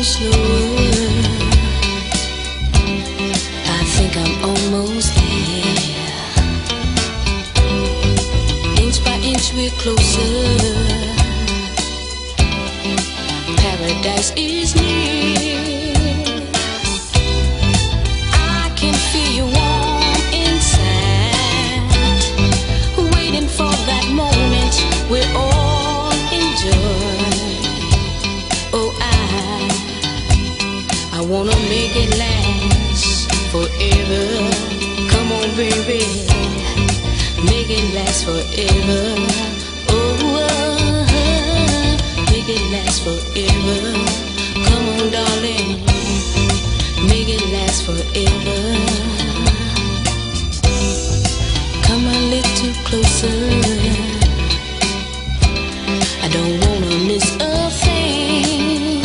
slower. I think I'm almost there. Inch by inch we're closer. Paradise is near. I can feel you warm inside, waiting for that moment we're all enjoy. Oh, I wanna make it last forever. Come on, baby, make it last forever. Oh, make it last forever. Come on, darling, make it last forever. Come a little closer. I don't wanna miss a thing,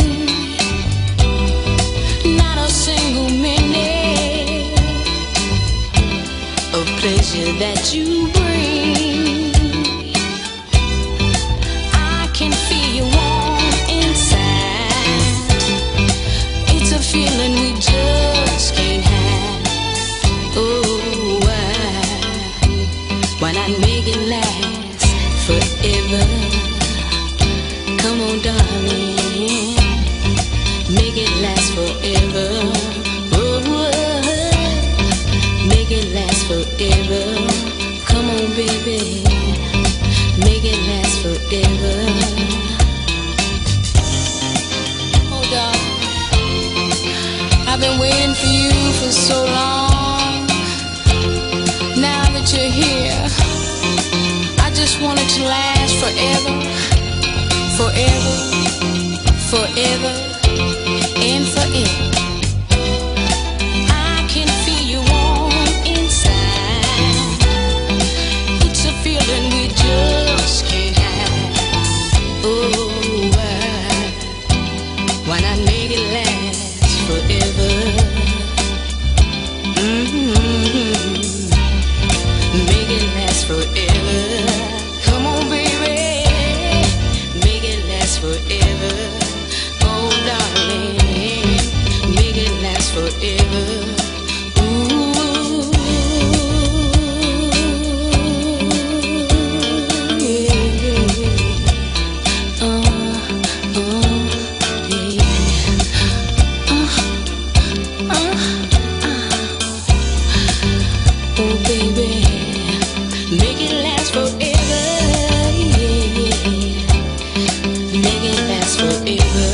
not a single minute of pleasure that you bring. I can feel you warm inside. It's a feeling we just can't have. Oh, why not make it last forever? Come on, darling, make it last forever. Oh, make it last forever. Come on, baby, make it last forever. Oh, darling, I've been waiting for you for so long. Now that you're here, I just want it to last forever. Forever, forever, and forever. I can feel you warm inside. It's a feeling we just can't have. Oh, why not make it last forever? Make it last forever. Come on, baby, forever. Oh, darling, make it last forever. Ooh, yeah, yeah. Yeah. Oh, baby, make it last forever. Forever.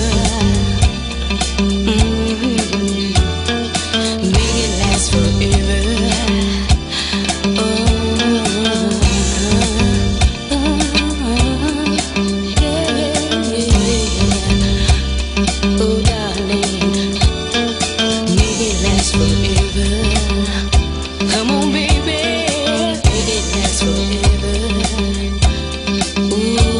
Make it last forever. Oh, yeah. Oh, darling, make it last forever. Come on, baby, make it last forever. Ooh.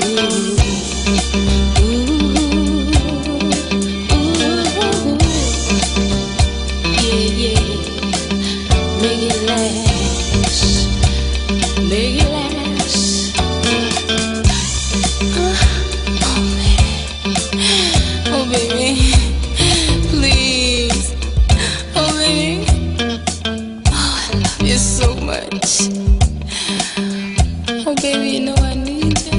Make it last, make it last. Oh baby, please. Oh baby, oh, I love you so much. Oh baby, you know I need you.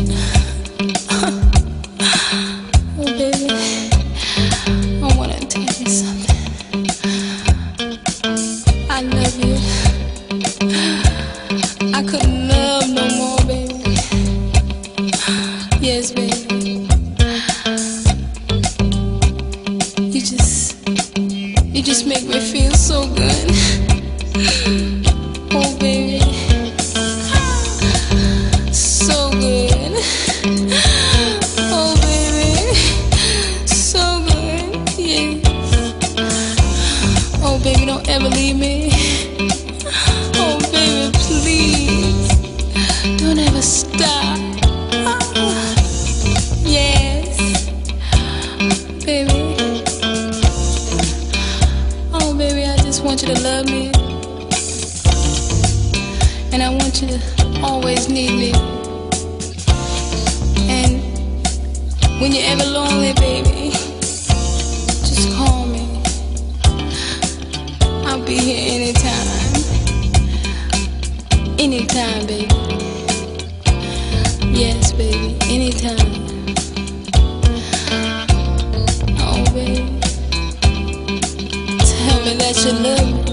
Oh baby, I wanna tell you something. I love you. I couldn't love no more, baby. Yes, baby. You just make me feel so good. Oh, baby, so good. Oh, baby, so good. Yes. Oh, baby, don't ever leave me. Oh, baby, please, don't ever stop. Yes, baby. Oh, baby, I just want you to love me, and I want you to always need me. And when you're ever lonely, baby, just call me. I'll be here anytime. Anytime, baby. Yes, baby, anytime. Oh, baby, tell me that you love me.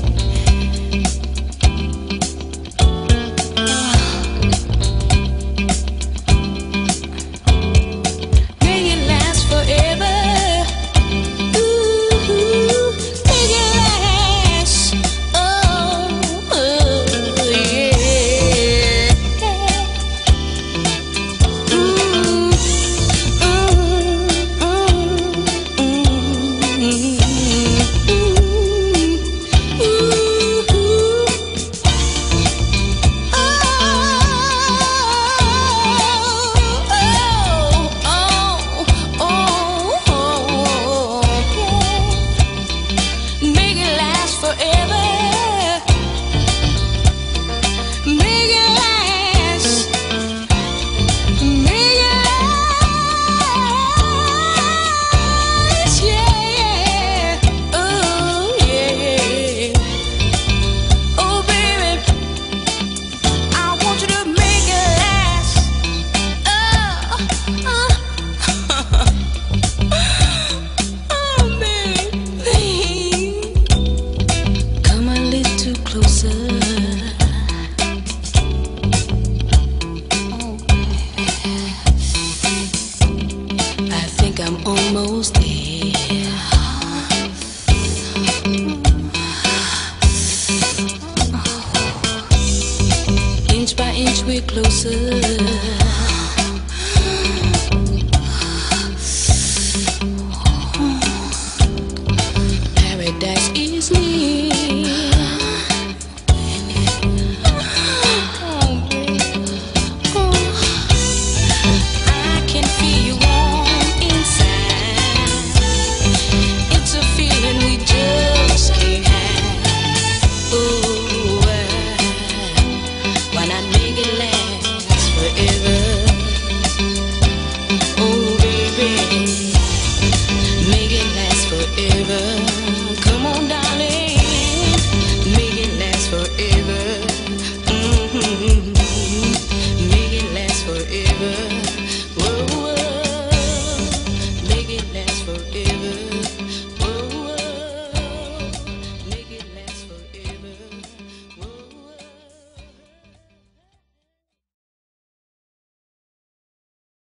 I'm almost there. Inch by inch we're closer. Paradise is near. When I make it last.